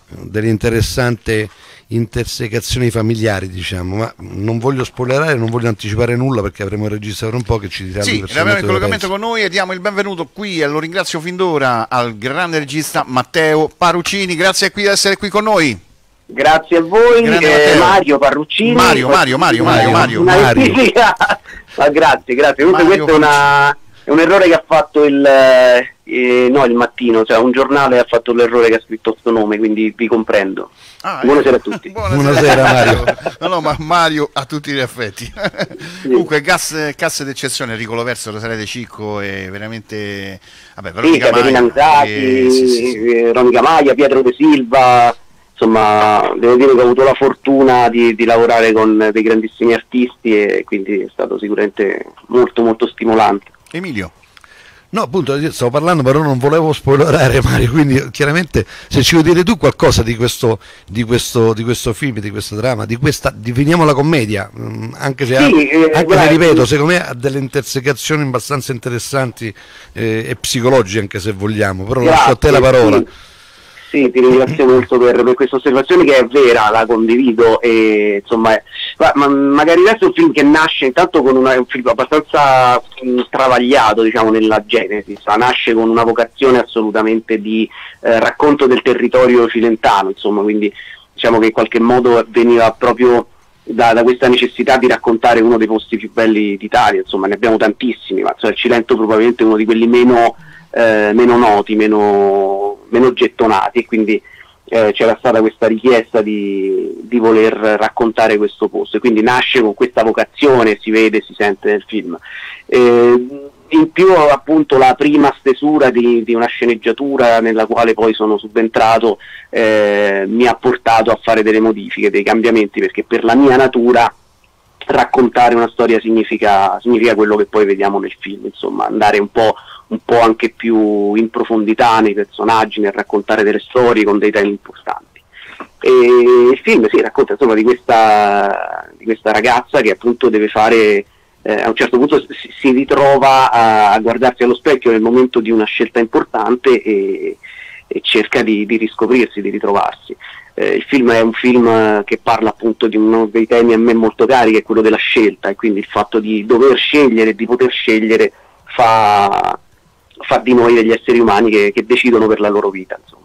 delle interessanti intersecazioni familiari, diciamo, ma non voglio spoilerare, non voglio anticipare nulla perché avremo il regista per un po' che ci dirà. Sì, abbiamo in collegamento con noi e diamo il benvenuto qui, e lo ringrazio fin d'ora, al grande regista Matteo Parucini. Grazie di essere qui con noi. Grazie a voi, Mario Parruccini. Mario. Ma grazie. Comunque Mario questo è un errore che ha fatto il Mattino, cioè un giornale ha fatto l'errore che ha scritto questo nome, quindi vi comprendo. Buonasera a tutti. Buonasera Mario. No, ma Mario a tutti gli effetti. Sì. Comunque casse d'eccezione, Enrico Loverso, Rosalete Cicco e veramente Caterina Misati, Ronica Maia, Pietro De Silva. Insomma, devo dire che ho avuto la fortuna di lavorare con dei grandissimi artisti e quindi è stato sicuramente molto molto stimolante. Emilio. No, appunto, io stavo parlando, però non volevo spoilerare, Mario, quindi chiaramente se ci vuoi dire tu qualcosa di questo film, di questo dramma, definiamola commedia, anche se ripeto, secondo me ha delle intersecazioni abbastanza interessanti e psicologiche, anche se vogliamo, però lascio a te la parola. Sì. Sì, ti ringrazio molto per questa osservazione che è vera, la condivido e insomma magari adesso è un film che nasce intanto con un film abbastanza travagliato, diciamo, nella genesi, nasce con una vocazione assolutamente di racconto del territorio cilentano, insomma, quindi diciamo che in qualche modo veniva proprio da questa necessità di raccontare uno dei posti più belli d'Italia, insomma ne abbiamo tantissimi, ma il Cilento probabilmente è uno di quelli meno noti, meno gettonati, e quindi c'era stata questa richiesta di voler raccontare questo posto, e quindi nasce con questa vocazione, si vede, si sente nel film. In più appunto la prima stesura di una sceneggiatura nella quale poi sono subentrato mi ha portato a fare delle modifiche, dei cambiamenti, perché per la mia natura raccontare una storia significa quello che poi vediamo nel film, insomma andare un po' anche più in profondità nei personaggi, nel raccontare delle storie con dei temi importanti. E il film racconta insomma di questa ragazza che appunto deve fare, a un certo punto si ritrova a guardarsi allo specchio nel momento di una scelta importante e cerca di riscoprirsi, di ritrovarsi. Il film è un film che parla appunto di uno dei temi a me molto cari, che è quello della scelta, e quindi il fatto di dover scegliere, di poter scegliere fa di noi degli esseri umani che decidono per la loro vita, insomma.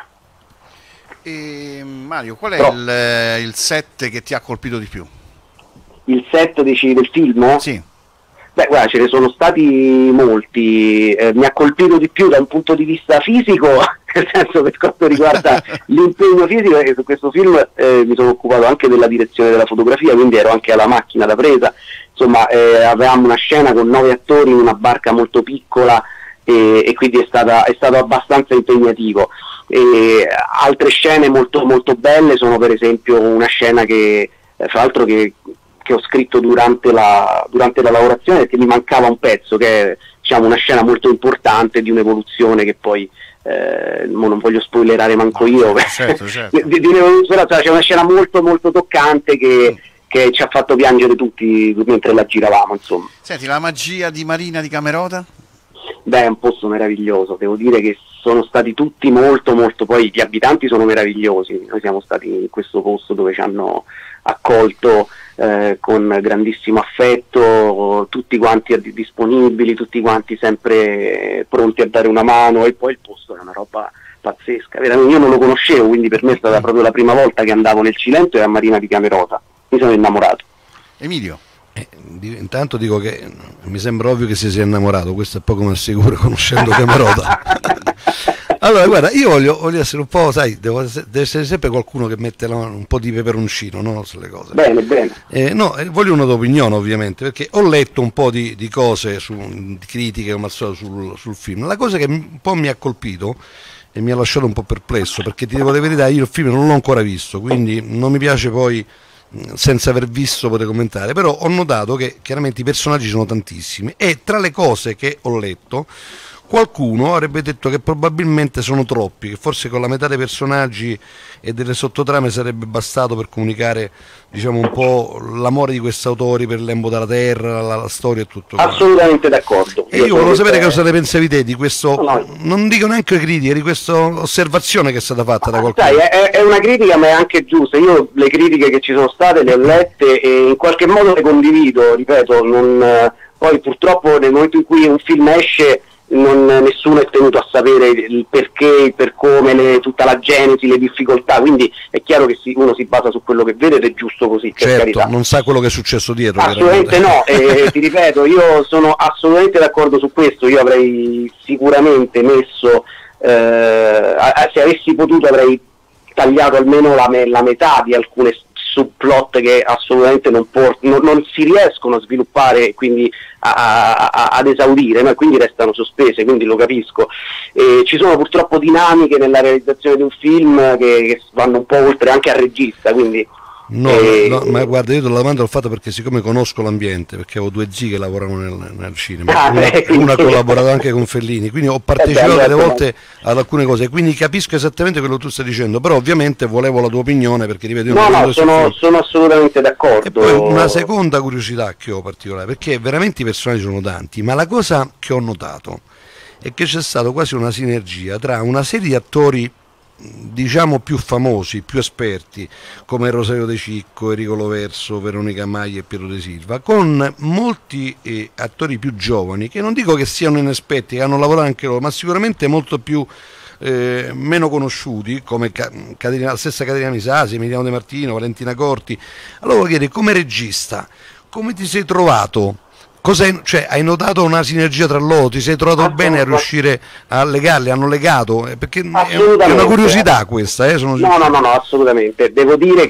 E Mario, qual è il set che ti ha colpito di più? Il set del film? Sì. Beh, guarda, ce ne sono stati molti, mi ha colpito di più da un punto di vista fisico, nel senso, per quanto riguarda l'impegno fisico, e su questo film mi sono occupato anche della direzione della fotografia, quindi ero anche alla macchina da presa, insomma avevamo una scena con 9 attori in una barca molto piccola, e quindi è stato abbastanza impegnativo. Altre scene molto molto belle sono per esempio una scena che fra l'altro che ho scritto durante la lavorazione, perché mi mancava un pezzo, che è, diciamo, una scena molto importante di un'evoluzione che poi non voglio spoilerare manco io, certo. C'è una scena molto molto toccante che ci ha fatto piangere tutti mentre la giravamo, insomma. Senti, la magia di Marina di Camerota? Beh, è un posto meraviglioso, devo dire che sono stati tutti molto molto, poi gli abitanti sono meravigliosi, noi siamo stati in questo posto dove ci hanno accolto con grandissimo affetto, tutti quanti disponibili, tutti quanti sempre pronti a dare una mano, e poi il posto è una roba pazzesca, veramente. Io non lo conoscevo, quindi per me è stata proprio la prima volta che andavo nel Cilento e a Marina di Camerota, mi sono innamorato. Emilio? Intanto dico che mi sembra ovvio che si sia innamorato, questo è poco ma sicuro, conoscendo Camerota. Allora guarda, io voglio essere un po', sai, deve essere sempre qualcuno che mette un po' di peperoncino, no, sulle cose. Bene. Voglio una tua opinione, ovviamente, perché ho letto un po' di cose, di critiche come al solito sul film. La cosa che un po' mi ha colpito e mi ha lasciato un po' perplesso, perché ti devo dire la verità, io il film non l'ho ancora visto, quindi non mi piace poi, senza aver visto, poter commentare, però ho notato che chiaramente i personaggi sono tantissimi, e tra le cose che ho letto qualcuno avrebbe detto che probabilmente sono troppi, che forse con la metà dei personaggi e delle sottotrame sarebbe bastato per comunicare, diciamo, un po' l'amore di questi autori per Lembo dalla Terra, la storia e tutto. Assolutamente d'accordo. E io volevo sapere cosa ne pensavi te di questo, non dico neanche critiche, di questa osservazione che è stata fatta da qualcuno. Sai, è una critica, ma è anche giusta. Io le critiche che ci sono state le ho lette e in qualche modo le condivido, ripeto, poi purtroppo nel momento in cui un film esce nessuno è tenuto a sapere il perché, il per come, tutta la genesi, le difficoltà, quindi è chiaro che uno si basa su quello che vede ed è giusto così, per certo, carità. Non sa quello che è successo dietro. Assolutamente no, ti ripeto, io sono assolutamente d'accordo su questo. Io avrei sicuramente messo, se avessi potuto avrei tagliato almeno la metà di alcune subplot che assolutamente non si riescono a sviluppare, quindi ad esaurire, no? E quindi restano sospese, quindi lo capisco. Ci sono purtroppo dinamiche nella realizzazione di un film che vanno un po' oltre anche al regista, quindi no, ma guarda, io te lo domando, l'ho fatto perché siccome conosco l'ambiente, perché avevo 2 zii che lavoravano nel cinema, una ha collaborato anche con Fellini, quindi ho partecipato delle volte ad alcune cose, quindi capisco esattamente quello che tu stai dicendo, però ovviamente volevo la tua opinione, perché ripeto, sono assolutamente d'accordo. E poi una seconda curiosità che ho particolare, perché veramente i personaggi sono tanti, ma la cosa che ho notato è che c'è stata quasi una sinergia tra una serie di attori, diciamo, più famosi, più esperti, come Rosario De Cicco, Enrico Loverso, Veronica Maglia e Piero De Silva, con molti attori più giovani, che non dico che siano inesperti, che hanno lavorato anche loro, ma sicuramente molto più meno conosciuti, come la stessa Caterina Misasi, Emiliano De Martino, Valentina Corti. Allora voglio chiedere, come regista, come ti sei trovato? Cioè, hai notato una sinergia tra loro? Ti sei trovato bene a riuscire a legarli? Hanno legato? Perché è una curiosità questa. No, assolutamente. Devo dire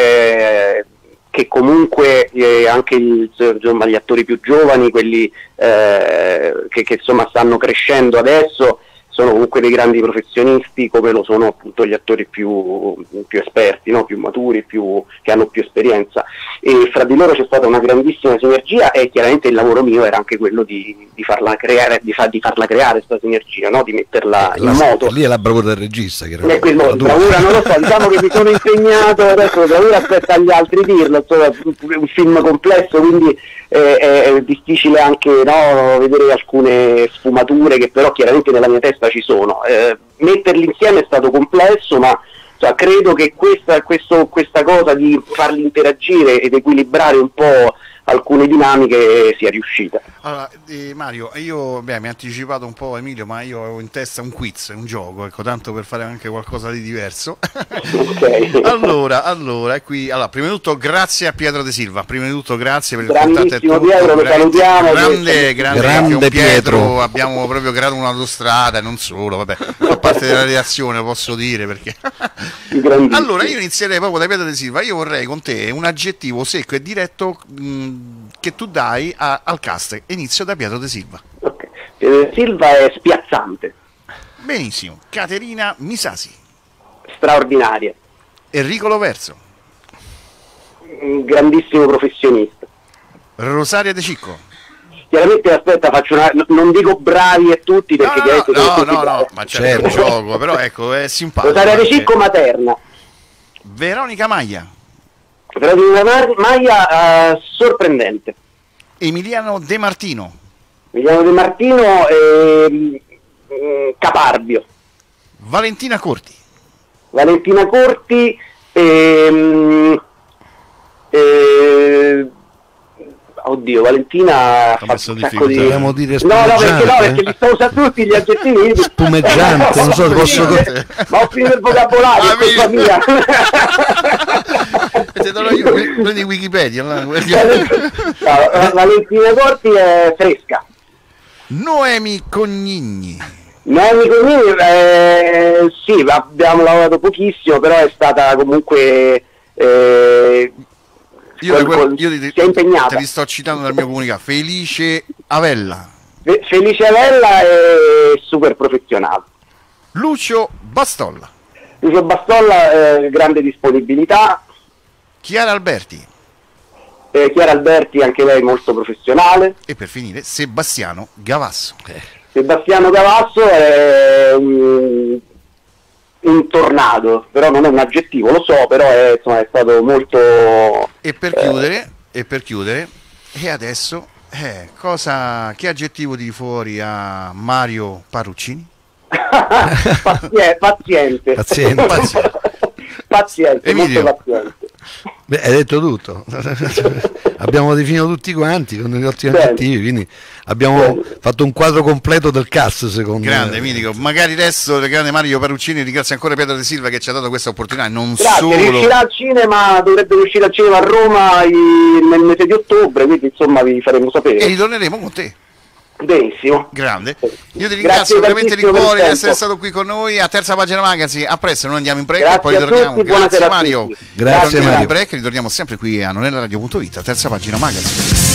che comunque anche gli attori più giovani, quelli che insomma stanno crescendo adesso, sono comunque dei grandi professionisti, come lo sono appunto gli attori più esperti, no? Più maturi, che hanno più esperienza, e fra di loro c'è stata una grandissima sinergia, e chiaramente il lavoro mio era anche quello di farla creare, di farla creare questa sinergia, no? Di metterla in moto. Lì è la bravura del regista, bravura non lo so, diciamo che mi sono impegnato, adesso la bravura aspetta agli altri dirlo, insomma, un film complesso, quindi è difficile anche, no, vedere alcune sfumature che però chiaramente nella mia testa ci sono. Metterli insieme è stato complesso, ma credo che questa cosa di farli interagire ed equilibrare un po' alcune dinamiche sia riuscita. Allora, Mario, io mi ha anticipato un po' Emilio, ma io avevo in testa un quiz, un gioco, ecco, tanto per fare anche qualcosa di diverso. Okay. allora, qui, prima di tutto grazie a Pietro De Silva, grazie per il contatto e tutto. Pietro, lo salutiamo. Grande Pietro, abbiamo proprio creato un'autostrada, e non solo, vabbè, fa parte della redazione, posso dire, perché allora io inizierei proprio da Pietro De Silva. Io vorrei con te un aggettivo secco e diretto che tu dai al cast. Inizio da Pietro De Silva. Okay. Pietro De Silva è spiazzante. Benissimo. Caterina Misasi. Straordinaria. Enrico Loverso. Un grandissimo professionista. Rosaria De Cicco. Chiaramente, aspetta, non dico bravi a tutti, perché no, ma c'è un gioco, però ecco, è simpatico. Rosaria De Cicco materna. Veronica Maglia. Veronica Maglia sorprendente. Emiliano De Martino. Caparbio. Valentina Corti. Oddio, Valentina ha fatto un sacco di... Dobbiamo dire perché li sto usando tutti gli aggettivi. Spumeggiante, non so, ma ho finito il vocabolario, è colpa mia. Te lo io, prendi Wikipedia. Valentina Corti è fresca. Noemi Cognigni. Sì, abbiamo lavorato pochissimo, però è stata comunque... Io si è impegnata. Te li sto citando dal mio comunicato. Felice Avella. Felice Avella è super professionale. Lucio Bastolla. Grande disponibilità. Chiara Alberti. Anche lei molto professionale. E per finire Sebastiano Gavasso. Sebastiano Cavasso è un tornado, però non è un aggettivo, lo so, però è stato molto... E per chiudere, e adesso, che aggettivo di fuori a Mario Paruccini? Paziente. Paziente, Emilio. molto paziente. Beh, hai detto tutto. Abbiamo definito tutti quanti con gli ottimi aggettivi, quindi abbiamo fatto un quadro completo del cast, secondo grande, me. mitico. Magari adesso il grande Mario Paruccini ringrazia ancora Pietro De Silva che ci ha dato questa opportunità. Non Grazie, solo riuscirà al cinema, dovrebbe riuscire al cinema a Roma nel mese di ottobre, quindi insomma vi faremo sapere. E ritorneremo con te. Benissimo. Grande. Io ti ringrazio veramente di cuore di essere stato qui con noi a Terza Pagina Magazine. A presto, noi andiamo in break e poi ritorniamo. Grazie Mario. Grazie Mario. In break, ritorniamo sempre qui a nonellaradio.it, a Terza Pagina Magazine.